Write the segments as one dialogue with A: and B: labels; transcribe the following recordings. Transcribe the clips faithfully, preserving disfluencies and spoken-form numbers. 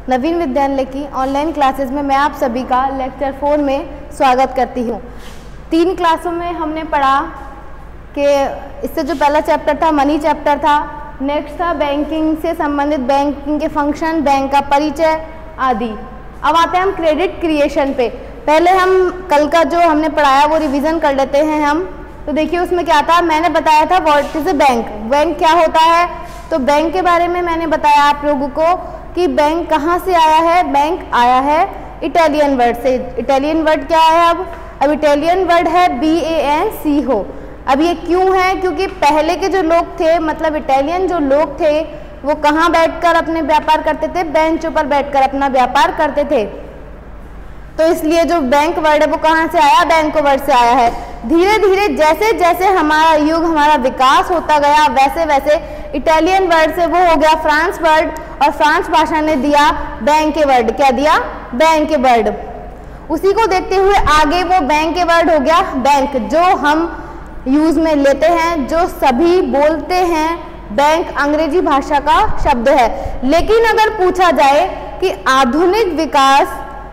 A: नवीन विद्यालय की online classes में मैं आप सभी का लेक्चर फोर में स्वागत करती हूँ। तीन क्लासों में हमने पढ़ा कि इससे जो पहला चैप्टर था मनी चैप्टर था, नेक्स्ट था बैंकिंग से संबंधित बैंकिंग के फंक्शन, बैंक का परिचय आदि। अब आते हैं हम क्रेडिट क्रिएशन पे। पहले हम कल का जो हमने पढ़ाया वो रिवीजन कर लेते हैं हम। तो देखिए उसमें क्या था, मैंने बताया था what is a bank, bank क्या होता है। तो बैंक के बारे में मैंने बताया आप लोगों को कि बैंक कहाँ से आया है। बैंक आया है इटालियन वर्ड से। इटालियन वर्ड क्या है अब अब इटालियन वर्ड है B A N C O. अब ये क्यों है, क्योंकि पहले के जो लोग थे, मतलब इटालियन जो लोग थे, वो कहाँ बैठकर अपने व्यापार करते थे, बेंचों पर बैठकर अपना व्यापार करते थे। तो इसलिए जो बैंक वर्ड है वो कहाँ से आया, बैंक वर्ड से आया है। धीरे धीरे जैसे जैसे हमारा युग, हमारा विकास होता गया, वैसे वैसे इटालियन वर्ड से वो हो गया फ्रांस वर्ड, और फ्रांस भाषा ने दिया बैंक के वर्ड। क्या दिया, बैंक के वर्ड। उसी को देखते हुए आगे वो बैंक के वर्ड हो गया बैंक, जो हम यूज में लेते हैं, जो सभी बोलते हैं। बैंक अंग्रेजी भाषा का शब्द है। लेकिन अगर पूछा जाए कि आधुनिक विकास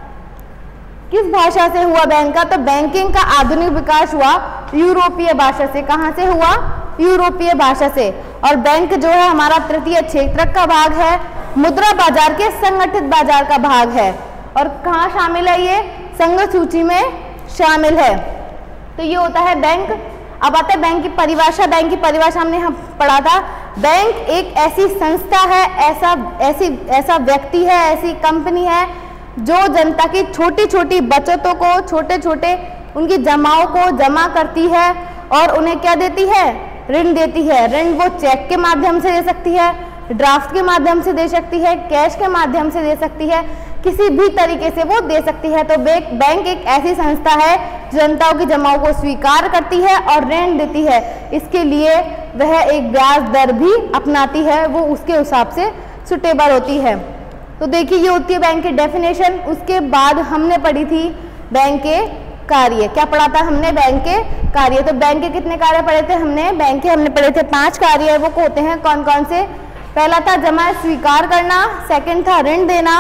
A: किस भाषा से हुआ बैंक का, तो बैंकिंग का आधुनिक विकास हुआ यूरोपीय भाषा से। कहाँ से हुआ, यूरोपीय भाषा से। और बैंक जो है हमारा तृतीय क्षेत्र का भाग है, मुद्रा बाजार के संगठित बाजार का भाग है। और कहाँ शामिल है, ये संघ सूची में शामिल है। तो ये होता है बैंक। अब आते हैं बैंक की परिभाषा। बैंक की परिभाषा हमने हम पढ़ा था। बैंक एक ऐसी संस्था है, ऐसा ऐसी ऐसा व्यक्ति है, ऐसी कंपनी है जो जनता की छोटी छोटी बचतों को, छोटे छोटे उनकी जमाओं को जमा करती है और उन्हें क्या देती है, ऋण देती है। ऋण वो चेक के माध्यम से दे सकती है, ड्राफ्ट के माध्यम से दे सकती है, कैश के माध्यम से दे सकती है, किसी भी तरीके से वो दे सकती है। तो बैंक एक ऐसी संस्था है जो जनताओं की जमाओं को स्वीकार करती है और ऋण देती है। इसके लिए वह एक ब्याज दर भी अपनाती है, वो उसके हिसाब से सुटेबल होती है। तो देखिए ये होती है बैंक की डेफिनेशन। उसके बाद हमने पढ़ी थी बैंक के कार्य। क्या पढ़ा था हमने, बैंक के कार्य। तो बैंक के कितने कार्य पढ़े थे हमने, बैंक के हमने पढ़े थे पांच कार्य। वो होते हैं कौन कौन से। पहला था जमा स्वीकार करना, सेकंड था ऋण देना।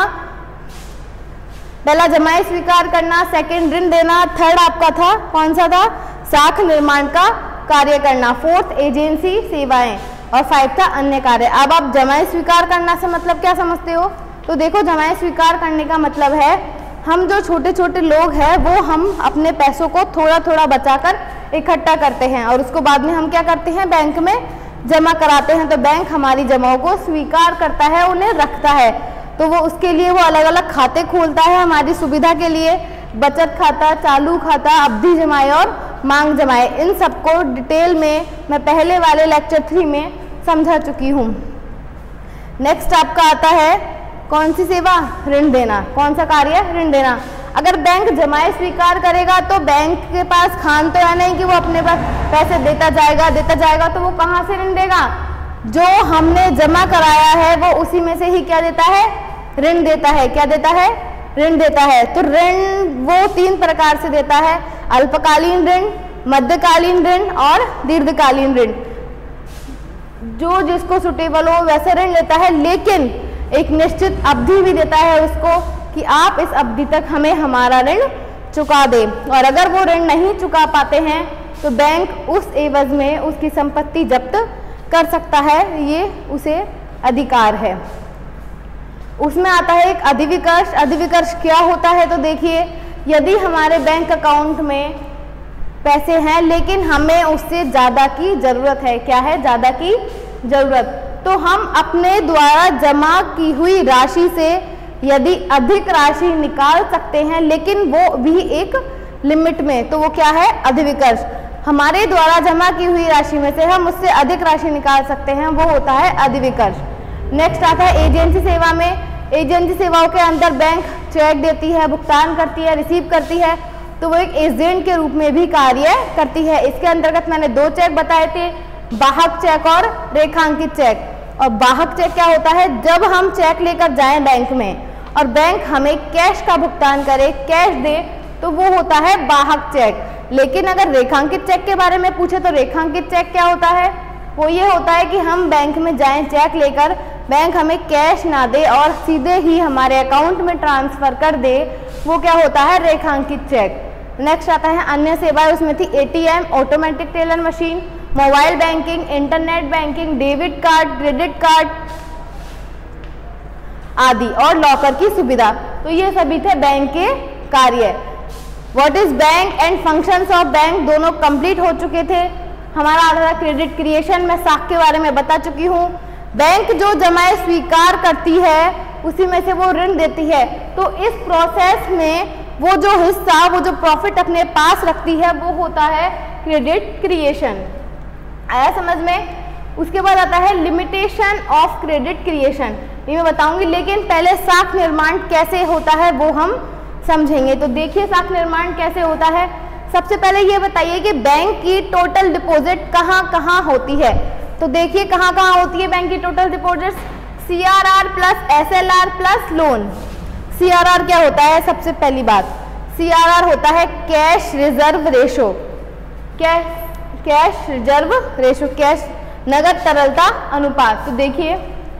A: पहला जमाए स्वीकार करना, सेकंड ऋण देना, थर्ड आपका था कौन सा था, साख निर्माण का कार्य करना, फोर्थ एजेंसी सेवाएं, और फाइव था अन्य कार्य। अब आप जमाए स्वीकार करना से मतलब क्या समझते हो। तो देखो जमाए स्वीकार करने का मतलब है हम जो छोटे छोटे लोग हैं वो हम अपने पैसों को थोड़ा थोड़ा बचाकर इकट्ठा करते हैं और उसको बाद में हम क्या करते हैं, बैंक में जमा कराते हैं। तो बैंक हमारी जमाओं को स्वीकार करता है, उन्हें रखता है। तो वो उसके लिए वो अलग अलग खाते खोलता है हमारी सुविधा के लिए, बचत खाता, चालू खाता, अवधि जमाए और मांग जमाए। इन सबको डिटेल में मैं पहले वाले लेक्चर थ्री में समझा चुकी हूँ। नेक्स्ट आपका आता है कौन सी सेवा, ऋण देना। कौन सा कार्य, ऋण देना। अगर बैंक जमाए स्वीकार करेगा तो बैंक के पास खान तो है नहीं कि वो अपने पास पैसे देता जाएगा देता जाएगा तो वो कहाँ से ऋण देगा, जो हमने जमा कराया है वो उसी में से ही क्या देता है, ऋण देता है। क्या देता है, ऋण देता है। तो ऋण वो तीन प्रकार से देता है, अल्पकालीन ऋण, मध्यकालीन ऋण और दीर्घकालीन ऋण। जो जिसको सुटेबल हो वैसे ऋण लेता है, लेकिन एक निश्चित अवधि भी देता है उसको कि आप इस अवधि तक हमें हमारा ऋण चुका दें। और अगर वो ऋण नहीं चुका पाते हैं तो बैंक उस एवज में उसकी संपत्ति जब्त कर सकता है, ये उसे अधिकार है। उसमें आता है एक अधिविकर्ष। अधिविकर्ष क्या होता है, तो देखिए यदि हमारे बैंक अकाउंट में पैसे हैं लेकिन हमें उससे ज़्यादा की ज़रूरत है, क्या है, ज़्यादा की ज़रूरत, तो हम अपने द्वारा जमा की हुई राशि से यदि अधिक राशि निकाल सकते हैं, लेकिन वो भी एक लिमिट में, तो वो क्या है, अधिविकर्ष। हमारे द्वारा जमा की हुई राशि में से हम उससे अधिक राशि निकाल सकते हैं, वो होता है अधिविकर्ष। नेक्स्ट आता है एजेंसी सेवा में। एजेंसी सेवाओं के अंदर बैंक चेक देती है, भुगतान करती है, रिसीव करती है, तो वो एक एजेंट के रूप में भी कार्य करती है। इसके अंतर्गत मैंने दो चेक बताए थे, बाहक चेक और रेखांकित चेक। और बाहक चेक क्या होता है, जब हम चेक लेकर जाएं बैंक में और बैंक हमें कैश का भुगतान करे, कैश दे, तो वो होता है बाहक चेक। लेकिन अगर रेखांकित चेक के बारे में पूछे तो रेखांकित चेक क्या होता है, वो ये होता है कि हम बैंक में जाएं चेक लेकर, बैंक हमें कैश ना दे और सीधे ही हमारे अकाउंट में ट्रांसफर कर दे, वो क्या होता है, रेखांकित चेक। नेक्स्ट आता है अन्य सेवाएं, उसमें थी ATM, automatic teller machine, mobile banking, internet banking, debit card, credit card आदि और लॉकर की सुविधा। तो ये सभी थे बैंक के कार्य। What is bank and functions of bank दोनों कंप्लीट हो चुके थे। हमारा आ रहा क्रेडिट क्रिएशन, मैं साख के बारे में बता चुकी हूँ। बैंक जो जमाएं स्वीकार करती है उसी में से वो ऋण देती है। तो इस प्रोसेस में वो जो हिस्सा, वो जो प्रॉफिट अपने पास रखती है वो होता है क्रेडिट क्रिएशन। आया समझ में? उसके बाद आता है लिमिटेशन ऑफ क्रेडिट क्रिएशन, ये मैं बताऊंगी, लेकिन पहले साख निर्माण कैसे होता है वो हम समझेंगे। तो देखिए साख निर्माण कैसे होता है। सबसे पहले ये बताइए कि बैंक की टोटल डिपॉजिट कहाँ कहाँ होती है। तो देखिए कहाँ कहाँ होती है बैंक की total deposit, C R R plus S L R plus loan. C R R क्या होता है? सबसे पहली बात, सी आर आर होता है cash reserve ratio, cash cash reserve ratio, cash नगद तरलता अनुपात। तो देखिए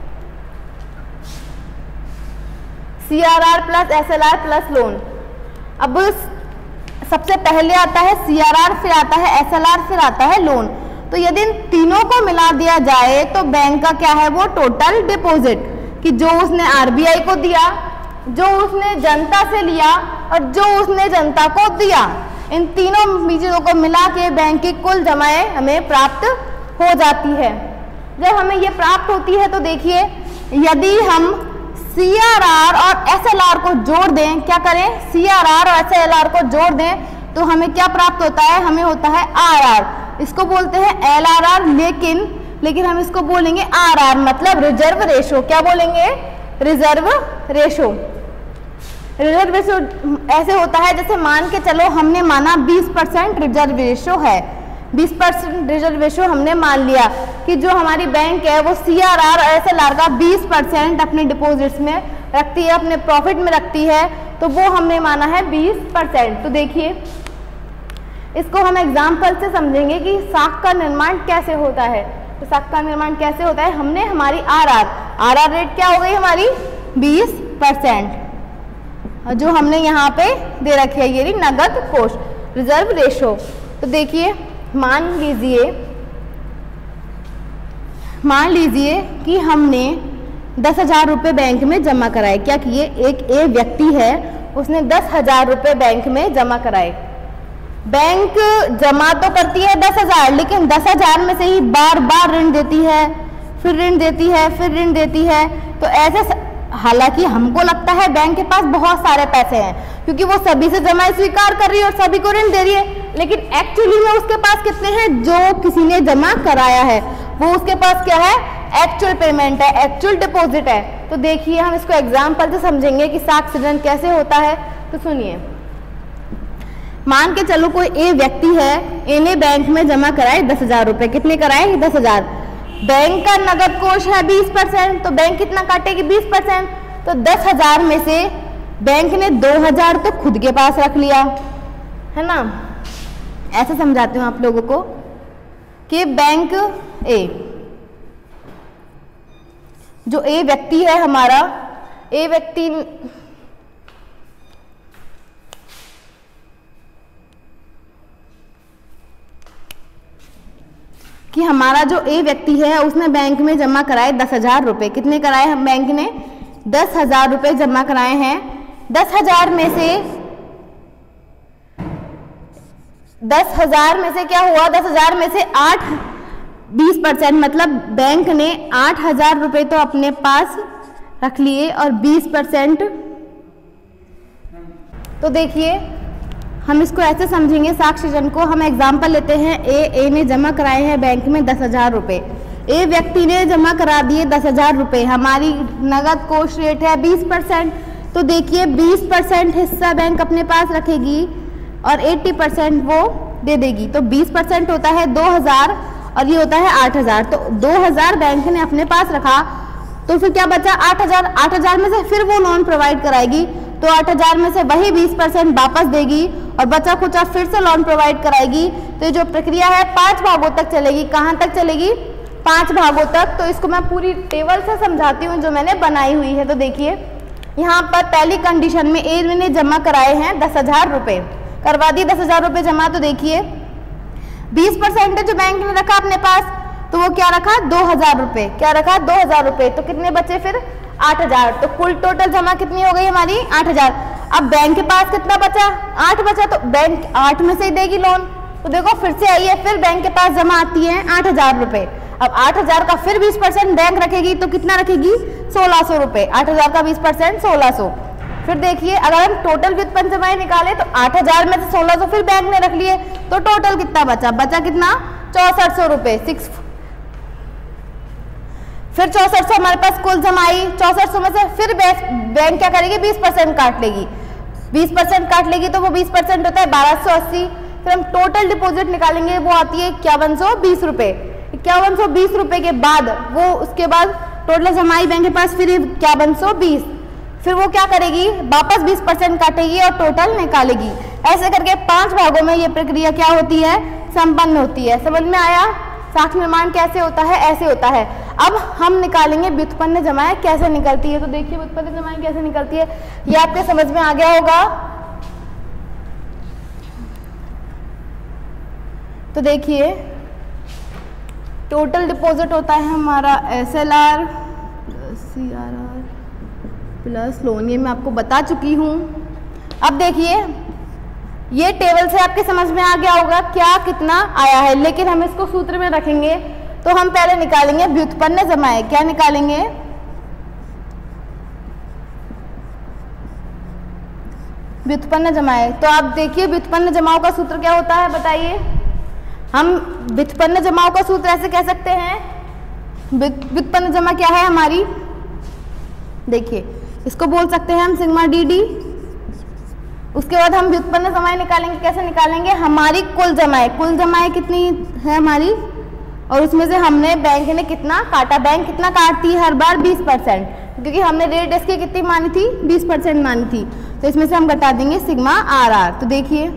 A: C R R plus S L R plus loan. अब सबसे पहले आता है सी आर आर, फिर आता है एस एल आर, फिर आता है लोन। तो यदि इन तीनों को मिला दिया जाए तो बैंक का क्या है, वो टोटल डिपॉजिट, कि जो उसने आर बी आई को दिया, जो उसने जनता से लिया और जो उसने जनता को दिया, इन तीनों चीजों को मिला के बैंक की कुल जमाएं हमें प्राप्त हो जाती है। जब हमें ये प्राप्त होती है तो देखिए यदि हम सी आर आर और एस एल आर को जोड़ दें, क्या करें, सी आर आर और एस एल आर को जोड़ दें तो हमें क्या प्राप्त होता है, हमें होता है आर आर। इसको बोलते हैं एल आर आर, लेकिन लेकिन हम इसको बोलेंगे आर आर, मतलब रिजर्व रेशो। क्या बोलेंगे? Reserve ratio. रिजर्व रेशो ऐसे होता है जैसे मान के चलो हमने माना बीस परसेंट रिजर्व रेशो है, बीस परसेंट रिजर्व रेशो हमने मान लिया कि जो हमारी बैंक है वो सी आर आर और एस एल आर का बीस परसेंट अपने डिपॉजिट्स में रखती है, अपने प्रॉफिट में रखती है, तो वो हमने माना है बीस परसेंट। तो देखिए इसको हम एग्जाम्पल से समझेंगे कि साख का निर्माण कैसे होता है। तो साख का निर्माण कैसे होता है, हमने हमारी R R R R rate क्या हो गई हमारी बीस परसेंट, जो हमने यहाँ पे दे रखी है, ये नगद कोष रिजर्व रेशो। तो देखिए मान लीजिए मान लीजिए कि हमने दस हजार रुपये बैंक में जमा कराए। क्या किए, एक ए व्यक्ति है उसने दस हजार रुपये बैंक में जमा कराए। बैंक जमा तो करती है दस हजार, लेकिन दस हजार में से ही बार बार ऋण देती है, फिर ऋण देती है, फिर ऋण देती है। तो ऐसे, हालांकि हमको लगता है बैंक के पास बहुत सारे पैसे हैं क्योंकि वो सभी से जमा स्वीकार कर रही है और सभी को ऋण दे रही है, लेकिन एक्चुअली में उसके पास कितने हैं, जो किसी ने जमा कराया है वो उसके पास क्या है, एक्चुअल पेमेंट है, एक्चुअल डिपॉजिट है। तो देखिए हम इसको एग्जाम्पल से समझेंगे कि साख सृजन कैसे होता है। तो सुनिए, मान के चलो कोई ए व्यक्ति है, ए ने बैंक में जमा कराए दस हजार रुपए। कितने कराए, दस हजार। बैंक का नगद कोष है बीस परसेंट, तो बैंक कितना काटेगी, बीस परसेंट। तो दस हजार में से बैंक ने दो हजार तो खुद के पास रख लिया है ना। ऐसे समझाती हूँ आप लोगों को कि बैंक ए, जो ए व्यक्ति है हमारा, ए व्यक्ति कि हमारा जो ए व्यक्ति है उसने बैंक में जमा कराए दस हजार रुपये। कितने कराए हम, बैंक ने दस हजार रुपये जमा कराए हैं। दस हजार में से दस हजार में से क्या हुआ, दस हजार में से आठ बीस परसेंट, मतलब बैंक ने आठ हजार रुपये तो अपने पास रख लिए और बीस परसेंट। तो देखिए हम इसको ऐसे समझेंगे साख सृजन को। हम एग्जाम्पल लेते हैं, ए ए ने जमा कराए हैं बैंक में दस हजार रुपये। ए व्यक्ति ने जमा करा दिए दस हजार रुपये। हमारी नगद कोष रेट है बीस परसेंट। तो देखिए बीस परसेंट हिस्सा बैंक अपने पास रखेगी और अस्सी परसेंट वो दे देगी। तो बीस परसेंट होता है दो हजार और ये होता है आठ हजार। तो दो हजार बैंक ने अपने पास रखा, तो फिर क्या बचा, आठ हजार। आठ हजार में से फिर वो लोन प्रोवाइड कराएगी, तो आठ हजार में से वही बीस परसेंट वापस देगी और बचा खुचा फिर से लोन प्रोवाइड कराएगी। तो ये जो प्रक्रिया है पांच भागों तक चलेगी। कहाँ तक चलेगी, पांच भागों तक। तो इसको मैं पूरी टेबल से समझाती हूँ जो मैंने बनाई हुई है। तो देखिए यहाँ पर पहली कंडीशन में ए ने जमा कराए हैं दस हजार रुपये, करवा दिए दस हजार रुपये जमा। तो देखिए बीस परसेंटेज जो बैंक ने रखा अपने पास, तो वो क्या रखा, दो हजार रुपये। क्या रखा, दो हजार रुपये। तो कितने बचे फिर, आठ हजार। तो कुल टोटल जमा कितनी हो गई हमारी, आठ हजार। अब बैंक के पास कितना बचा, आठ बचा, तो बैंक आठ में से ही देगी लोन। तो देखो फिर से आई है, फिर बैंक के पास जमा आती है आठ हजार रुपये। अब आठ हजार का फिर बीस परसेंट बैंक रखेगी, तो कितना रखेगी, सोलह सौ रुपये। आठ हजार का बीस परसेंट सोलह सौ। फिर देखिए अगर हम टोटल व्युत्पन्न जमाएं निकाले तो आठ हजार में से सोलह सौ फिर बैंक ने रख लिए, तो टोटल कितना बचा, बचा कितना, चौसठ सौ रुपये, सिक्स। फिर चौसठ सौ हमारे पास कुल जमाई, चौसठ सौ में से फिर बैंक क्या करेगी, बीस परसेंट काट लेगी। बीस परसेंट काट लेगी तो वो बीस परसेंट होता है बारह सौ अस्सी। फिर हम टोटल डिपॉजिट निकालेंगे, वो आती है इक्यावन सौ बीस रुपये। इक्यावन सौ बीस रुपये के बाद वो उसके बाद टोटल जमाई बैंक के पास फिर इक्यावन सौ बीस। फिर वो क्या करेगी, वापस बीस परसेंट काटेगी और टोटल निकालेगी। ऐसे करके पांच भागों में ये प्रक्रिया क्या होती है, संपन्न होती है। समझ में आया, साख निर्माण कैसे होता है, ऐसे होता है। अब हम निकालेंगे व्युत्पन्न जमाएं कैसे निकलती है। तो देखिए व्युत्पन्न जमाएं कैसे निकलती है, ये आपके समझ में आ गया होगा। तो देखिए टोटल डिपॉजिट होता है हमारा S L R plus C R R plus loan, ये मैं आपको बता चुकी हूँ। अब देखिए ये टेबल से आपके समझ में आ गया होगा क्या कितना आया है, लेकिन हम इसको सूत्र में रखेंगे। तो हम पहले निकालेंगे व्युत्पन्न जमाएं। क्या निकालेंगे, व्युत्पन्न जमाएं। तो आप देखिए व्युत्पन्न जमाओं का सूत्र क्या होता है, बताइए। हम व्युत्पन्न जमाओं का सूत्र ऐसे कह सकते हैं, व्युत्पन्न जमा क्या है हमारी, देखिए इसको बोल सकते हैं हम सिग्मा डी डी। उसके बाद हम व्युत्पन्न जमाएं निकालेंगे, कैसे निकालेंगे, हमारी कुल जमाएं, कुल जमाएं कितनी है हमारी, और उसमें से हमने बैंक ने कितना काटा, बैंक कितना काटती है हर बार बीस परसेंट, क्योंकि हमने रेट इसकी कितनी मानी थी, बीस परसेंट मानी थी। तो इसमें से हम घटा देंगे सिग्मा आर आर। तो देखिए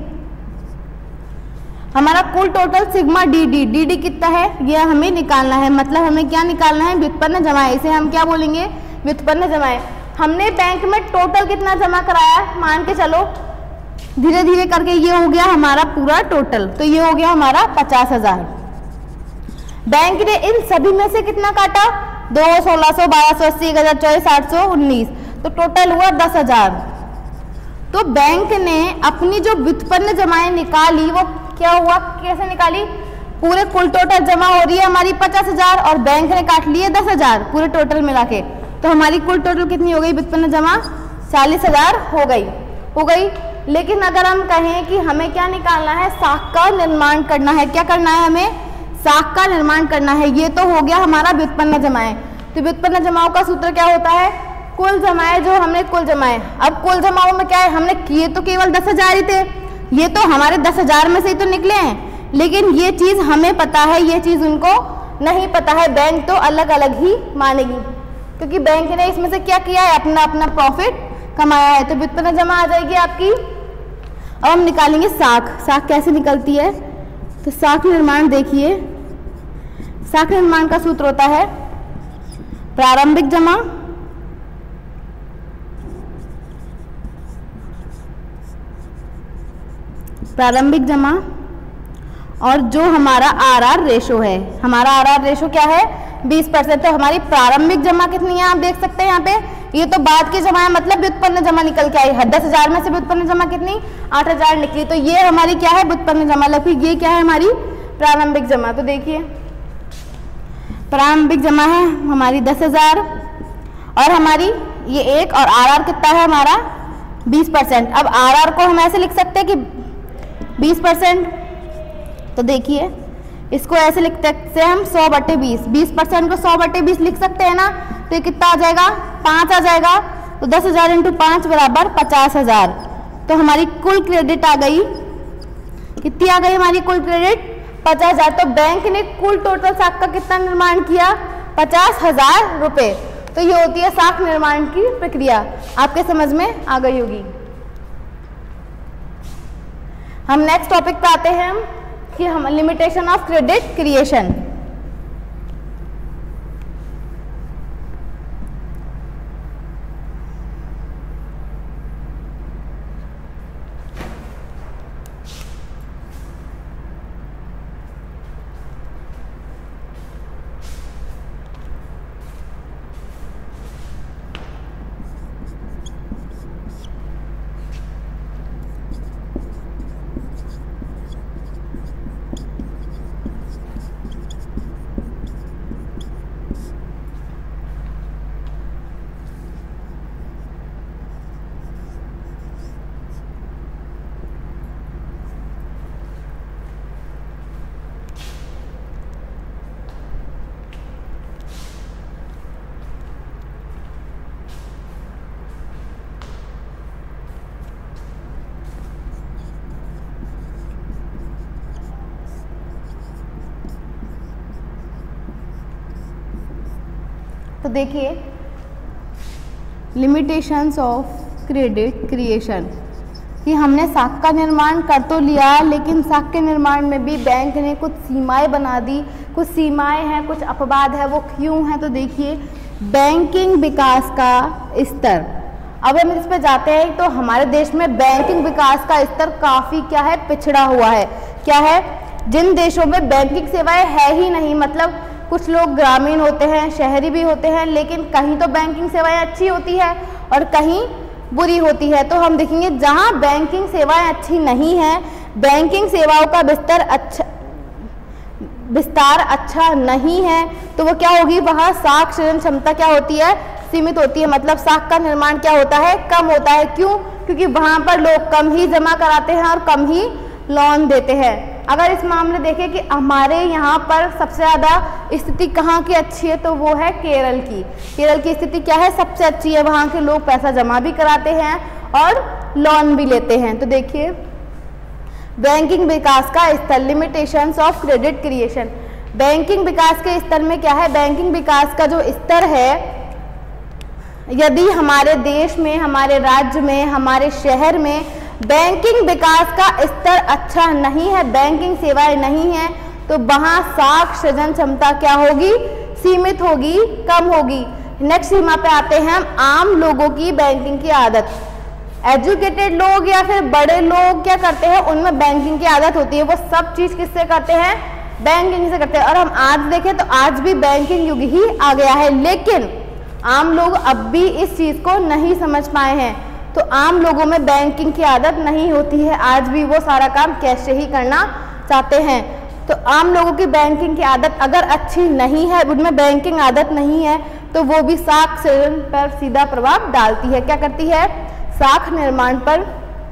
A: हमारा कुल total sigma D D, D D कितना है ये हमें निकालना है। मतलब हमें क्या निकालना है, व्युत्पन्न जमाएं। इसे हम क्या बोलेंगे, व्युत्पन्न जमाएं। हमने बैंक में टोटल कितना जमा कराया, मान के चलो धीरे धीरे करके ये हो गया हमारा पूरा टोटल। तो ये हो गया हमारा पचास हजार। बैंक ने इन सभी में से कितना काटा, दो, सोलह सौ, बारह सौ अस्सी, एक हजार चौबीस, आठ सौ उन्नीस, तो टोटल हुआ दस हजार। तो बैंक ने अपनी जो व्युत्पन्न जमाएं निकाली वो क्या हुआ, कैसे निकाली, पूरे कुल टोटल जमा हो रही है हमारी पचास हजार और बैंक ने काट लिए दस हजार पूरे टोटल मिला के। तो हमारी कुल टोटल कितनी हो गई व्युत्पन्न जमा, चालीस हजार हो गई हो गई लेकिन अगर हम कहें कि हमें क्या निकालना है, साख का निर्माण करना है। क्या करना है, हमें साख का निर्माण करना है। ये तो हो गया हमारा व्युत्पन्न जमाएं। तो व्युत्पन्न जमाओं का सूत्र क्या होता है, कुल जमाएं, जो हमने कुल जमाएं। अब कुल जमाओं में क्या है, हमने किए तो केवल दस हजार ही थे, ये तो हमारे दस हजार में से ही तो निकले हैं, लेकिन ये चीज हमें पता है, ये चीज उनको नहीं पता है। बैंक तो अलग अलग ही मानेगी, क्योंकि बैंक ने इसमें से क्या किया है, अपना अपना प्रॉफिट कमाया है। तो व्युत्पन्न जमा आ जाएगी आपकी। अब हम निकालेंगे साख। साख कैसे निकलती है, तो साख निर्माण देखिए, साख निर्माण का सूत्र होता है प्रारंभिक जमा प्रारंभिक जमा और जो हमारा आर आर रेशो है, हमारा आर आर रेशो क्या है, बीस परसेंट। तो हमारी प्रारंभिक जमा कितनी है, आप देख सकते हैं यहाँ पे, ये तो बाद की जमा है, मतलब व्युत्पन्न जमा निकल के आई। दस हजार में से व्युत्पन्न जमा कितनी, आठ हजार निकली। तो ये हमारी क्या है, व्युत्पन्न जमा। लखी ये क्या है हमारी प्रारंभिक जमा। तो देखिए प्रारंभिक जमा है हमारी दस हजार और हमारी ये एक, और आर आर कितना है हमारा बीस परसेंट। अब आर आर को हम ऐसे लिख सकते हैं कि बीस परसेंट। तो देखिए इसको ऐसे लिख सकते हैं हम सौ बटे बीस, बीस परसेंट को सौ बटे बीस लिख सकते हैं ना। तो ये कितना आ जाएगा, पाँच आ जाएगा। तो दस हजार इंटू पाँच बराबर पचास हजार। तो हमारी कुल क्रेडिट आ गई, कितनी आ गई हमारी कुल क्रेडिट, पचास हजार। तो बैंक ने कुल टोटल साख का कितना निर्माण किया, पचास हजार रुपये। तो ये होती है साख निर्माण की प्रक्रिया। आपके समझ में आ गई होगी। हम नेक्स्ट टॉपिक पे आते हैं हम कि हम लिमिटेशन ऑफ क्रेडिट क्रिएशन। तो देखिए लिमिटेशंस ऑफ क्रेडिट क्रिएशन कि हमने साख का निर्माण कर तो लिया, लेकिन साख के निर्माण में भी बैंक ने कुछ सीमाएं बना दी। कुछ सीमाएं हैं, कुछ अपवाद है, वो क्यों है? तो देखिए बैंकिंग विकास का स्तर। अब हम इस पे जाते हैं तो हमारे देश में बैंकिंग विकास का स्तर काफ़ी क्या है, पिछड़ा हुआ है। क्या है? जिन देशों में बैंकिंग सेवाएं है ही नहीं, मतलब कुछ लोग ग्रामीण होते हैं, शहरी भी होते हैं, लेकिन कहीं तो बैंकिंग सेवाएं अच्छी होती है और कहीं बुरी होती है। तो हम देखेंगे जहां बैंकिंग सेवाएं अच्छी नहीं है, बैंकिंग सेवाओं का विस्तार अच्छा विस्तार अच्छा नहीं है, तो वो क्या होगी, वहाँ साख सृजन क्षमता क्या होती है, सीमित होती है। मतलब साख का निर्माण क्या होता है, कम होता है। क्यों? क्योंकि वहाँ पर लोग कम ही जमा कराते हैं और कम ही लोन देते हैं। अगर इस मामले देखें कि हमारे यहाँ पर सबसे ज़्यादा स्थिति कहाँ की अच्छी है, तो वो है केरल की। केरल की स्थिति क्या है, सबसे अच्छी है। वहाँ के लोग पैसा जमा भी कराते हैं और लोन भी लेते हैं। तो देखिए बैंकिंग विकास का स्तर, limitations of credit creation. Banking विकास के स्तर में क्या है, बैंकिंग विकास का जो स्तर है, यदि हमारे देश में, हमारे राज्य में, हमारे शहर में बैंकिंग विकास का स्तर अच्छा नहीं है, बैंकिंग सेवाएं नहीं है, तो वहाँ साख सृजन क्षमता क्या होगी, सीमित होगी, कम होगी। नेक्स्ट सीमा पे आते हैं हम, आम लोगों की बैंकिंग की आदत। एजुकेटेड लोग या फिर बड़े लोग क्या करते हैं, उनमें बैंकिंग की आदत होती है, वो सब चीज़ किससे करते हैं, बैंकिंग से करते हैं। और हम आज देखें तो आज भी बैंकिंग युग ही आ गया है, लेकिन आम लोग अब भी इस चीज़ को नहीं समझ पाए हैं। तो आम लोगों में बैंकिंग की आदत नहीं होती है, आज भी वो सारा काम कैश से ही करना चाहते हैं। तो आम लोगों की बैंकिंग की आदत अगर अच्छी नहीं है, उनमें बैंकिंग आदत नहीं है, तो वो भी साख सृजन पर सीधा प्रभाव डालती है। क्या करती है, साख निर्माण पर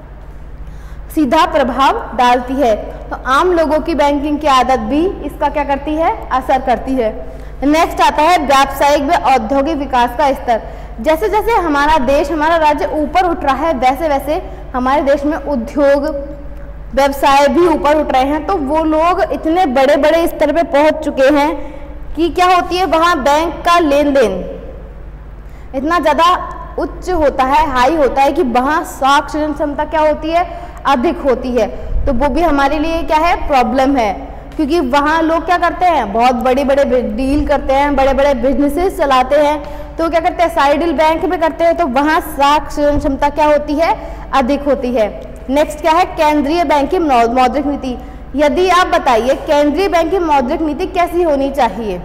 A: सीधा प्रभाव डालती है। तो आम लोगों की बैंकिंग की आदत भी इसका क्या करती है, असर करती है। नेक्स्ट आता है व्यावसायिक व औद्योगिक विकास का स्तर। जैसे जैसे हमारा देश, हमारा राज्य ऊपर उठ रहा है, वैसे वैसे हमारे देश में उद्योग व्यवसाय भी ऊपर उठ रहे हैं। तो वो लोग इतने बड़े बड़े स्तर पे पहुंच चुके हैं कि क्या होती है, वहाँ बैंक का लेन देन इतना ज़्यादा उच्च होता है, हाई होता है कि वहाँ साख सृजन क्षमता क्या होती है, अधिक होती है। तो वो भी हमारे लिए क्या है, प्रॉब्लम है, क्योंकि वहाँ लोग क्या करते हैं, बहुत बड़े बड़े डील करते हैं, बड़े बड़े बिजनेसेस चलाते हैं। तो क्या करते हैं, साइड डील बैंक में करते हैं, तो वहाँ साख सृजन क्षमता क्या होती है, अधिक होती है। नेक्स्ट क्या है, केंद्रीय बैंक की मौद्रिक नीति। यदि आप बताइए केंद्रीय बैंक की मौद्रिक नीति कैसी होनी चाहिए,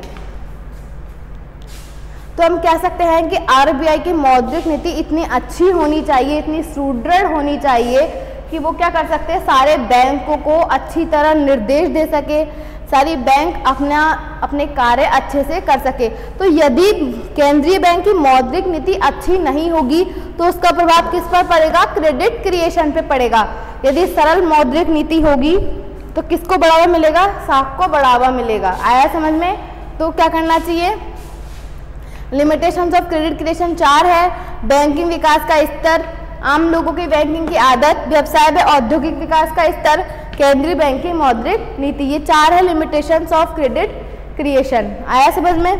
A: तो हम कह सकते हैं कि आरबीआई की मौद्रिक नीति इतनी अच्छी होनी चाहिए, इतनी सुदृढ़ होनी चाहिए कि वो क्या कर सकते हैं, सारे बैंकों को अच्छी तरह निर्देश दे सके, सारी बैंक अपना अपने कार्य अच्छे से कर सके। तो यदि केंद्रीय बैंक की मौद्रिक नीति अच्छी नहीं होगी तो उसका प्रभाव किस पर पड़ेगा, क्रेडिट क्रिएशन पे पड़ेगा। यदि सरल मौद्रिक नीति होगी तो किसको बढ़ावा मिलेगा, साख को बढ़ावा मिलेगा। आया समझ में? तो क्या करना चाहिए, लिमिटेशंस ऑफ क्रेडिट क्रिएशन चार है, बैंकिंग विकास का स्तर, आम लोगों की बैंकिंग की आदत, व्यवसाय व औद्योगिक विकास का स्तर, केंद्रीय बैंक की मौद्रिक नीति। ये चार है लिमिटेशंस ऑफ क्रेडिट क्रिएशन। आया समझ में?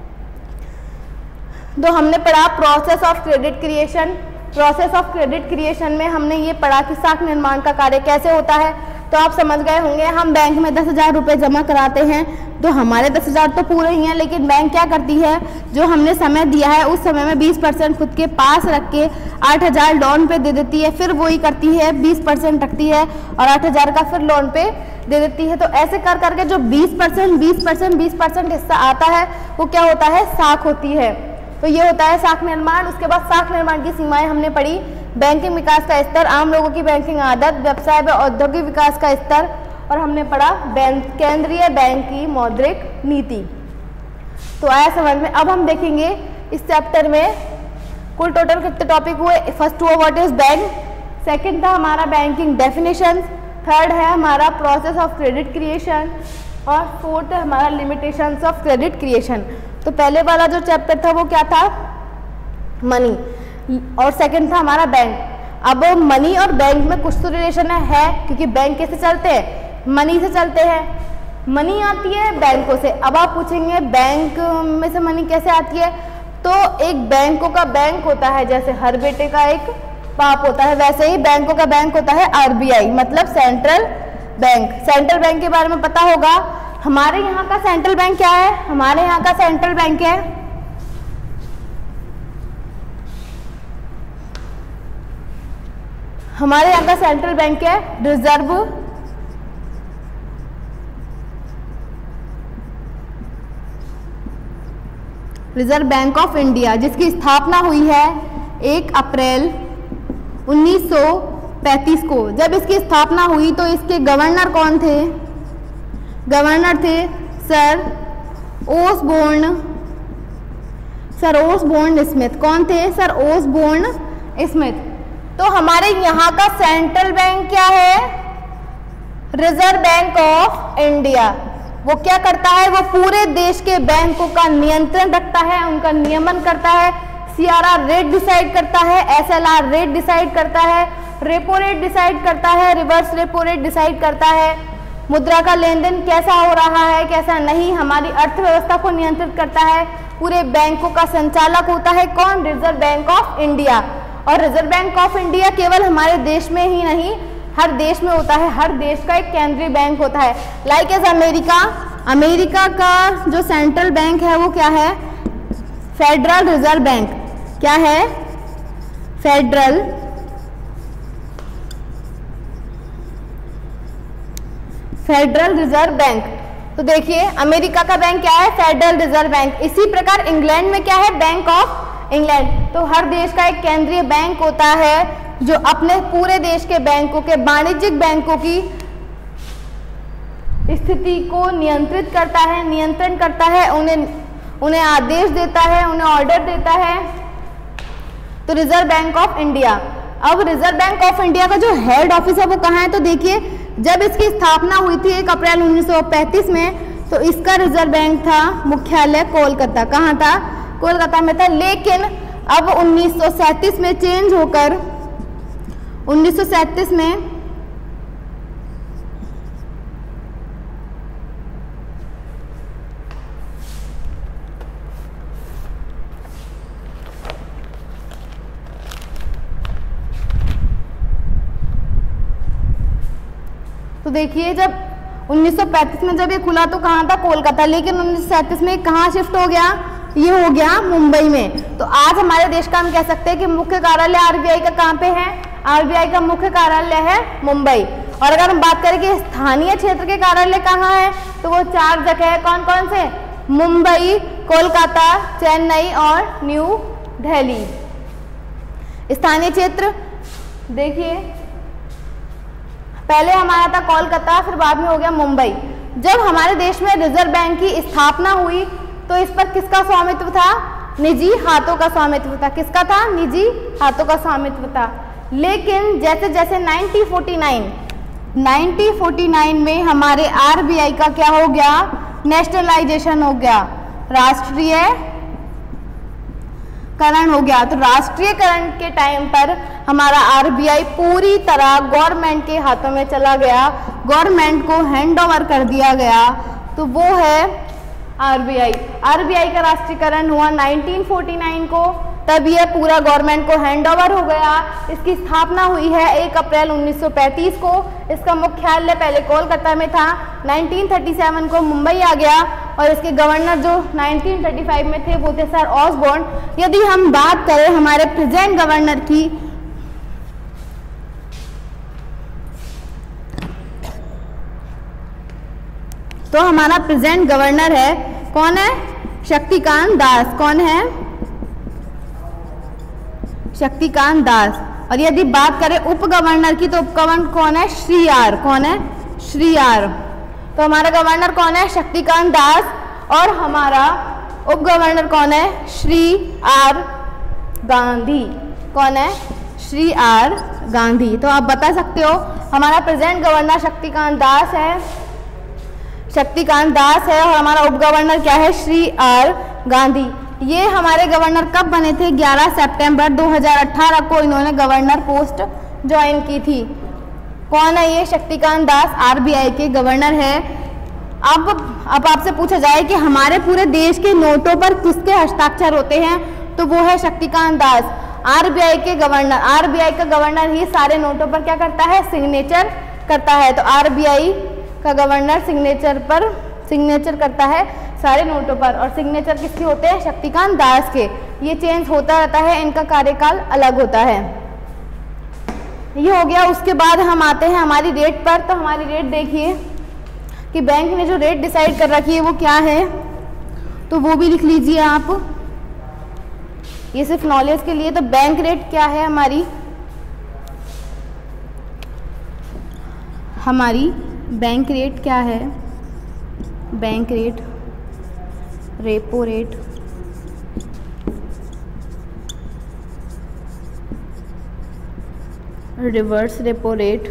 A: तो हमने पढ़ा process of credit creation. Process of credit creation में हमने ये पढ़ा कि साख निर्माण का कार्य कैसे होता है। तो आप समझ गए होंगे, हम बैंक में दस हज़ार रुपये जमा कराते हैं, तो हमारे दस हज़ार तो पूरे ही हैं, लेकिन बैंक क्या करती है, जो हमने समय दिया है उस समय में बीस परसेंट खुद के पास रख के आठ हज़ार लोन पे दे देती है, फिर वही करती है बीस परसेंट रखती है और आठ हज़ार का फिर लोन पे दे देती है। तो ऐसे कर करके जो बीस परसेंट बीस परसेंट बीस परसेंट हिस्सा आता है वो क्या होता है, साख होती है। तो ये होता है साख निर्माण। उसके बाद साख निर्माण की सीमाएं हमने पढ़ी, बैंकिंग विकास का स्तर, आम लोगों की बैंकिंग आदत, व्यवसाय व औद्योगिक विकास का स्तर, और हमने पढ़ा बैंक केंद्रीय बैंक की मौद्रिक नीति। तो आया समझ में? अब हम देखेंगे इस चैप्टर में कुल टोटल कितने टॉपिक हुए। फर्स्ट हुआ व्हाट इज बैंक, सेकंड था हमारा बैंकिंग डेफिनेशन, थर्ड है हमारा प्रोसेस ऑफ क्रेडिट क्रिएशन, और फोर्थ है हमारा लिमिटेशंस ऑफ क्रेडिट क्रिएशन। तो पहले वाला जो चैप्टर था वो क्या था, मनी, और सेकंड था हमारा बैंक। अब मनी और बैंक में कुछ तो रिलेशन है, क्योंकि बैंक कैसे चलते हैं, मनी से चलते हैं। मनी आती है बैंकों से। अब आप पूछेंगे बैंक में से मनी कैसे आती है, तो एक बैंकों का बैंक होता है, जैसे हर बेटे का एक बाप होता है, वैसे ही बैंकों का बैंक होता है आरबीआई, मतलब सेंट्रल बैंक। सेंट्रल बैंक के बारे में पता होगा। हमारे यहाँ का सेंट्रल बैंक क्या है? हमारे यहाँ का सेंट्रल बैंक है हमारे यहाँ का सेंट्रल बैंक है Reserve Reserve Bank of India, जिसकी स्थापना हुई है एक अप्रैल उन्नीस सौ पैंतीस को। जब इसकी स्थापना हुई तो इसके गवर्नर कौन थे? गवर्नर थे sir Osborne sir Osborne Smith. कौन थे? Sir Osborne Smith. तो हमारे यहाँ का सेंट्रल बैंक क्या है? Reserve Bank of India. वो क्या करता है? वो पूरे देश के बैंकों का नियंत्रण रखता है, उनका नियमन करता है, सीआरआर रेट डिसाइड करता है, एसएलआर रेट डिसाइड करता है, रेपो रेट डिसाइड करता है, रिवर्स रेपो रेट डिसाइड करता है, मुद्रा का लेन देन कैसा हो रहा है कैसा नहीं, हमारी अर्थव्यवस्था को नियंत्रित करता है, पूरे बैंकों का संचालक होता है कौन? Reserve Bank of India. और रिजर्व बैंक ऑफ इंडिया केवल हमारे देश में ही नहीं, हर देश में होता है, हर देश का एक केंद्रीय बैंक होता है। लाइक एज अमेरिका, अमेरिका का जो सेंट्रल बैंक है वो क्या है? Federal Reserve Bank. क्या है? Federal Federal Reserve Bank. तो देखिए अमेरिका का बैंक क्या है? Federal Reserve Bank. इसी प्रकार इंग्लैंड में क्या है? Bank of England. तो हर देश का एक केंद्रीय बैंक होता है जो अपने पूरे देश के बैंकों के वाणिज्यिक बैंकों की स्थिति को नियंत्रित करता है, नियंत्रण करता है, उन्हें उन्हें आदेश देता है, उन्हें ऑर्डर देता है। तो रिजर्व बैंक ऑफ इंडिया। अब रिजर्व बैंक ऑफ इंडिया का जो हेड ऑफिस है वो कहाँ है? तो देखिए जब इसकी स्थापना हुई थी एक अप्रैल उन्नीस सौ पैंतीस में, तो इसका रिजर्व बैंक था मुख्यालय कोलकाता। कहाँ था? कोलकाता में था। लेकिन अब उन्नीस सौ सैंतीस में चेंज होकर उन्नीस सौ सैंतीस में तो देखिए जब उन्नीस सौ पैंतीस में जब ये खुला तो कहाँ था? कोलकाता। लेकिन उन्नीस सौ सैंतीस में कहाँ शिफ्ट हो गया? ये हो गया मुंबई में। तो आज हमारे देश का हम कह सकते हैं कि मुख्य कार्यालय आरबीआई का कहाँ पे है? आरबीआई का मुख्य कार्यालय है मुंबई। और अगर हम बात करें कि स्थानीय क्षेत्र के कार्यालय कहाँ है, तो वो चार जगह है। कौन कौन से? मुंबई, कोलकाता, चेन्नई और न्यू दिल्ली। स्थानीय क्षेत्र देखिए पहले हमारा था कोलकाता, फिर बाद में हो गया मुंबई। जब हमारे देश में रिजर्व बैंक की स्थापना हुई तो इस पर किसका स्वामित्व था? निजी हाथों का स्वामित्व था। किसका था? निजी हाथों का स्वामित्व था। लेकिन जैसे जैसे उन्नीस सौ उनचास में हमारे आरबीआई का क्या हो गया? नेशनलाइजेशन हो गया, राष्ट्रीयकरण हो गया। तो राष्ट्रीयकरण के टाइम पर हमारा आरबीआई पूरी तरह गवर्नमेंट के हाथों में चला गया, गवर्नमेंट को हैंड ओवर कर दिया गया। तो वो है आरबीआई। आरबीआई का राष्ट्रीयकरण हुआ उन्नीस सौ उनचास को, तब यह पूरा गवर्नमेंट को हैंड ओवर हो गया। इसकी स्थापना हुई है एक अप्रैल उन्नीस सौ पैंतीस को। इसका मुख्यालय पहले कोलकाता में था, उन्नीस सौ सैंतीस को मुंबई आ गया। और इसके गवर्नर जो उन्नीस सौ पैंतीस में थे वो थे सर ऑसबोर्न। यदि हम बात करें हमारे प्रेजेंट गवर्नर की, तो हमारा प्रेजेंट गवर्नर है कौन है? शक्तिकांत दास। कौन है? शक्तिकांत दास। और यदि बात करें उप गवर्नर की, तो उप गवर्नर कौन है? श्री आर। कौन है? श्री आर। तो हमारा गवर्नर कौन है? शक्तिकांत दास। और हमारा उप गवर्नर कौन है? श्री आर गांधी। कौन है? श्री आर गांधी। तो आप बता सकते हो हमारा प्रेजेंट गवर्नर शक्तिकांत दास है शक्तिकांत दास है और हमारा उप गवर्नर क्या है? श्री आर गांधी। ये हमारे गवर्नर कब बने थे? ग्यारह सितंबर दो हज़ार अठारह को इन्होंने गवर्नर पोस्ट ज्वाइन की थी। कौन है ये? शक्तिकांत दास आरबीआई के गवर्नर है। अब अब आपसे पूछा जाए कि हमारे पूरे देश के नोटों पर किसके हस्ताक्षर होते हैं, तो वो है शक्तिकांत दास, आरबीआई के गवर्नर। आरबीआई का गवर्नर ही सारे नोटों पर क्या करता है, सिग्नेचर करता है। तो आरबीआई का गवर्नर सिग्नेचर पर सिग्नेचर करता है सारे नोटों पर, और सिग्नेचर किसके होते हैं, शक्तिकांत दास के। ये चेंज होता रहता है, इनका कार्यकाल अलग होता है। ये हो गया। उसके बाद हम आते हैं हमारी रेट पर। तो हमारी रेट देखिए कि बैंक ने जो रेट डिसाइड कर रखी है वो क्या है, तो वो भी लिख लीजिए आप, ये सिर्फ नॉलेज के लिए। तो बैंक रेट क्या है हमारी, हमारी बैंक रेट क्या है, bank rate, repo rate, reverse repo rate,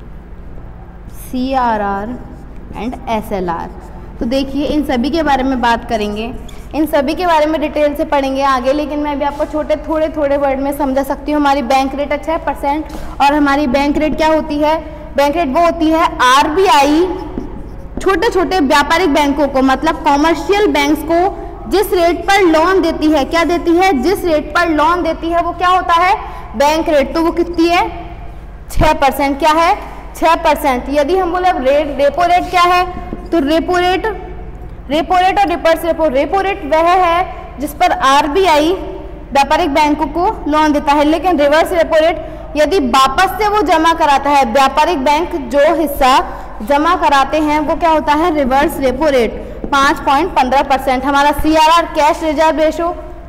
A: C R R and S L R. तो देखिए इन सभी के बारे में बात करेंगे, इन सभी के बारे में डिटेल से पढ़ेंगे आगे, लेकिन मैं अभी आपको छोटे थोड़े थोड़े वर्ड में समझा सकती हूँ। हमारी बैंक रेट अच्छा है परसेंट, और हमारी बैंक रेट क्या होती है, बैंक रेट वो होती है आरबीआई छोटे छोटे व्यापारिक बैंकों को, मतलब कॉमर्शियल बैंक्स को जिस रेट पर लोन देती है, क्या देती है, जिस रेट पर लोन देती है वो क्या होता है, बैंक रेट। तो वो कितनी है, छः परसेंट। क्या है, छः परसेंट। यदि हम बोले रेट, रेपो रेट क्या है, तो रेपो रेट, रेपो रेट और रिवर्स रेपो, रेपो रेट वह है जिस पर आरबीआई व्यापारिक बैंकों को लोन देता है, लेकिन रिवर्स रेपो रेट यदि वापस से वो जमा कराता है, व्यापारिक बैंक जो हिस्सा जमा कराते हैं वो क्या होता है, रिवर्स रेपो रेट, पाँच पॉइंट पंद्रह परसेंट। हमारा C R R cash reserve ratio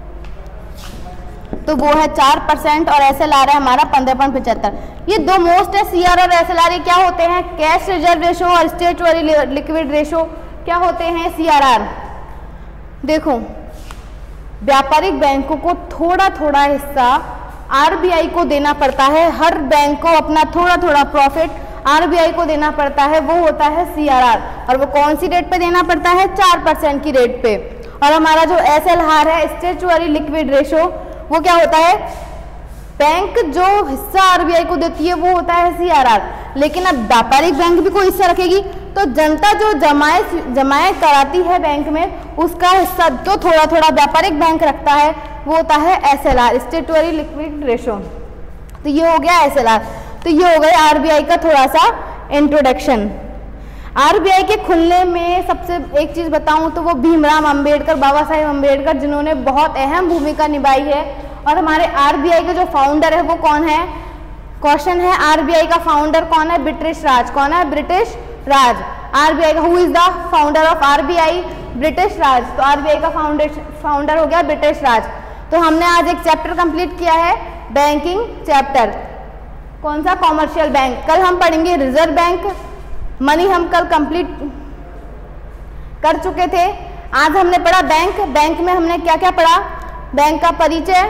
A: तो वो है चार परसेंट, और एस एल आर है हमारा पंद्रह पॉइंट पचहत्तर। ये दो मोस्ट है, सी आर आर और एस एल आर, क्या होते हैं, कैश रिजर्व रेशो और स्टेचुअरी लिक्विड रेशो क्या होते हैं, सी आर आर। देखो व्यापारिक बैंकों को थोड़ा थोड़ा हिस्सा आरबीआई को देना पड़ता है, हर बैंक को अपना थोड़ा थोड़ा प्रॉफिट आरबीआई को देना पड़ता है, वो होता है सी आर आर, और वो कौन सी रेट पे देना पड़ता है, चार परसेंट की रेट पे। और हमारा जो एस एल आर है, स्टेचुअरी लिक्विड रेशो, वो क्या होता है, बैंक जो हिस्सा आरबीआई को देती है वो होता है सी आर आर। लेकिन अब व्यापारिक बैंक भी कोई हिस्सा रखेगी, तो जनता जो जमाए जमाए कराती है बैंक में, उसका हिस्सा जो थोड़ा थोड़ा व्यापारिक बैंक रखता है वो होता है S L R, statutory liquid ratio. तो ये हो गया एस एल आर। तो ये हो गया आरबीआई का थोड़ा सा इंट्रोडक्शन। आरबीआई के खुलने में सबसे एक चीज़ बताऊं तो वो भीमराव अंबेडकर, बाबा साहेब अंबेडकर, जिन्होंने बहुत अहम भूमिका निभाई है। और हमारे आरबीआई के जो फाउंडर है वो कौन है, क्वेश्चन है, आरबीआई का फाउंडर कौन है, ब्रिटिश राज। कौन है, ब्रिटिश राज। आरबीआई का who is the founder of RBI, British Raj. तो आरबीआई का फाउंडेशन फाउंडर हो गया ब्रिटिश राज। तो हमने आज एक चैप्टर कंप्लीट किया है, बैंकिंग चैप्टर। कौन सा, कॉमर्शियल बैंक। कल हम पढ़ेंगे रिजर्व बैंक, मनी हम कल कंप्लीट कर चुके थे। आज हमने पढ़ा बैंक। बैंक में हमने क्या क्या पढ़ा, बैंक का परिचय,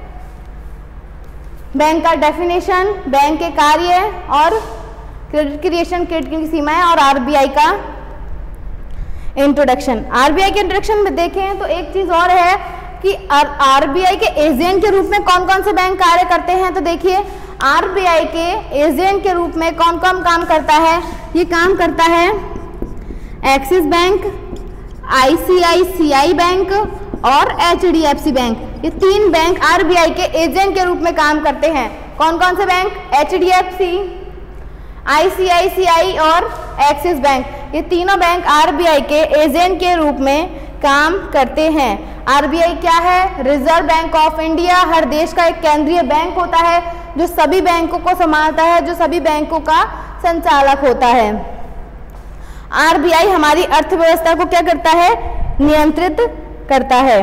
A: बैंक का डेफिनेशन, बैंक के कार्य और क्रेडिट क्रिएशन, क्रेडिट की सीमाएं, और आरबीआई का इंट्रोडक्शन। आरबीआई के इंट्रोडक्शन में देखें तो एक चीज और है कि आरबीआई के एजेंट के रूप में कौन कौन से बैंक कार्य करते हैं। तो देखिए आरबीआई के एजेंट के रूप में कौन कौन काम करता है, ये काम करता है एक्सिस बैंक, आईसीआईसीआई बैंक और एचडीएफसी बैंक। ये तीन बैंक आरबीआई के एजेंट के रूप में काम करते हैं। कौन कौन से बैंक, एचडीएफसी, आईसीआईसीआई और एक्सिस बैंक। ये तीनों बैंक आरबीआई के एजेंट के रूप में काम करते हैं। आरबीआई क्या है, रिजर्व बैंक ऑफ इंडिया, हर देश का एक केंद्रीय बैंक होता है जो सभी बैंकों को संभालता है, जो सभी बैंकों का संचालक होता है। आरबीआई हमारी अर्थव्यवस्था को क्या करता है, नियंत्रित करता है।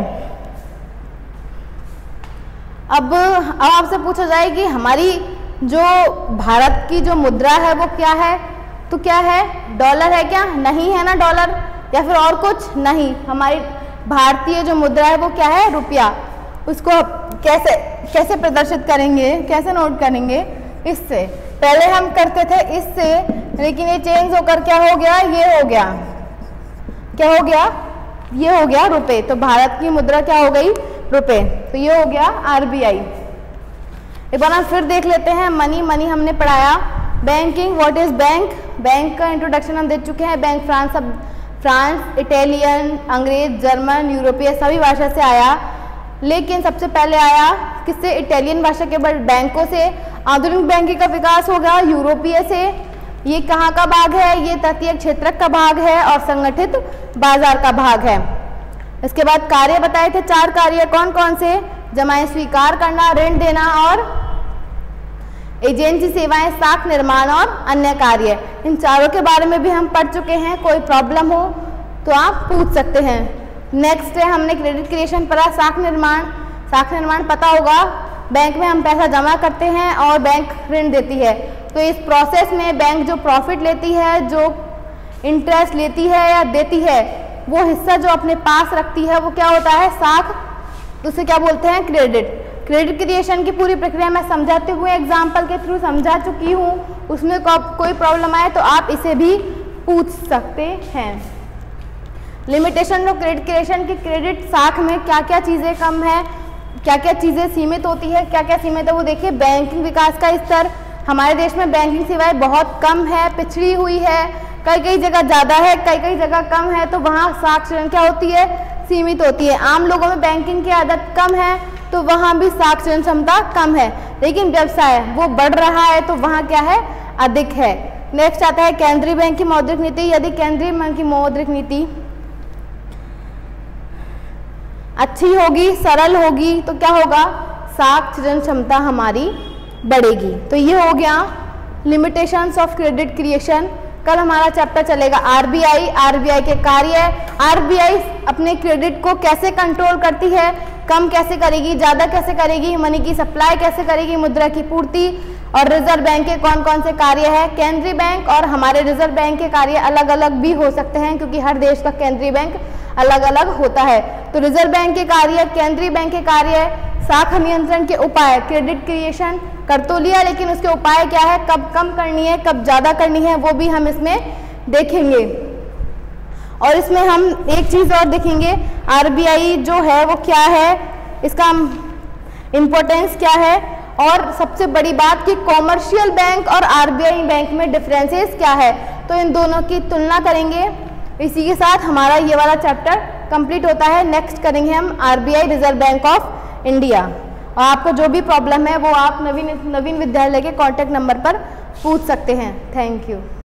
A: अब अब आपसे पूछा जाए कि हमारी जो भारत की जो मुद्रा है वो क्या है, तो क्या है, डॉलर है क्या, नहीं है ना डॉलर, या फिर और कुछ नहीं। हमारी भारतीय जो मुद्रा है वो क्या है, रुपया। उसको कैसे कैसे प्रदर्शित करेंगे, कैसे नोट करेंगे, इससे। पहले हम करते थे इससे, लेकिन ये चेंज होकर क्या हो गया, ये हो गया, क्या हो गया, ये हो गया रुपए। तो भारत की मुद्रा क्या हो गई, रुपए। तो ये हो गया आरबीआई। एक बार हम फिर देख लेते हैं मनी। मनी हमने पढ़ाया। Banking, what is bank, bank का इंट्रोडक्शन हम दे चुके हैं। बैंक फ्रांस फ्रांस, इटालियन, अंग्रेज, जर्मन, यूरोपीय सभी भाषा से आया, लेकिन सबसे पहले आया किससे? इटालियन भाषा के बाद बैंकों से। आधुनिक बैंकिंग का विकास होगा यूरोपीय से। ये कहाँ का भाग है? ये तटीय क्षेत्र का भाग है और संगठित बाजार का भाग है। इसके बाद कार्य बताए थे, चार कार्य कौन कौन से? जमाएं स्वीकार करना, ऋण देना और एजेंसी सेवाएं, साख निर्माण और अन्य कार्य। इन चारों के बारे में भी हम पढ़ चुके हैं। कोई प्रॉब्लम हो तो आप पूछ सकते हैं। नेक्स्ट है, हमने क्रेडिट क्रिएशन पढ़ा, साख निर्माण। साख निर्माण पता होगा, बैंक में हम पैसा जमा करते हैं और बैंक ऋण देती है। तो इस प्रोसेस में बैंक जो प्रॉफिट लेती है, जो इंटरेस्ट लेती है या देती है, वो हिस्सा जो अपने पास रखती है वो क्या होता है? साख। उसे क्या बोलते हैं? क्रेडिट। क्रेडिट क्रिएशन की पूरी प्रक्रिया मैं समझाते हुए एग्जाम्पल के थ्रू समझा चुकी हूँ। उसमें कोई प्रॉब्लम आए तो आप इसे भी पूछ सकते हैं। लिमिटेशन ऑफ क्रेडिट क्रिएशन की, क्रेडिट साख में क्या क्या चीज़ें कम है, क्या क्या चीज़ें सीमित होती है, क्या क्या सीमित है वो देखिए। बैंकिंग विकास का स्तर, हमारे देश में बैंकिंग सेवाएं बहुत कम है, पिछड़ी हुई है। कई कई जगह ज़्यादा है, कई कई जगह कम है, तो वहाँ साक्षरता क्या होती है? सीमित होती है। आम लोगों में बैंकिंग की आदत कम है तो वहाँ भी साक्षरता क्षमता कम है, लेकिन व्यवसाय वो बढ़ रहा है तो वहाँ क्या है? अधिक है। नेक्स्ट आता है केंद्रीय बैंक की मौद्रिक नीति। यदि केंद्रीय बैंक की मौद्रिक नीति अच्छी होगी, सरल होगी, तो क्या होगा? साक्षरता क्षमता हमारी बढ़ेगी। तो ये हो गया लिमिटेशंस ऑफ क्रेडिट क्रिएशन। कल हमारा चैप्टर चलेगा आरबीआई, आरबीआई के कार्य। आरबीआई अपने क्रेडिट को कैसे कंट्रोल करती है, कम कैसे करेगी, ज़्यादा कैसे करेगी, मनी की सप्लाई कैसे करेगी, मुद्रा की पूर्ति, और रिजर्व बैंक के कौन कौन से कार्य है। केंद्रीय बैंक और हमारे रिजर्व बैंक के कार्य अलग अलग भी हो सकते हैं, क्योंकि हर देश का केंद्रीय बैंक अलग अलग होता है। तो रिजर्व बैंक के कार्य, केंद्रीय बैंक के कार्य, साख नियंत्रण के उपाय। क्रेडिट क्रिएशन कर तो लिया, लेकिन उसके उपाय क्या है, कब कम करनी है, कब ज़्यादा करनी है, वो भी हम इसमें देखेंगे। और इसमें हम एक चीज़ और देखेंगे, आरबीआई जो है वो क्या है, इसका इम्पोर्टेंस क्या है, और सबसे बड़ी बात कि कॉमर्शियल बैंक और आरबीआई बैंक में डिफरेंसेस क्या है। तो इन दोनों की तुलना करेंगे। इसी के साथ हमारा ये वाला चैप्टर कंप्लीट होता है। नेक्स्ट करेंगे हम RBI, Reserve Bank of India. और आपको जो भी प्रॉब्लम है वो आप नवीन नवीन विद्यालय के कॉन्टैक्ट नंबर पर पूछ सकते हैं। Thank you.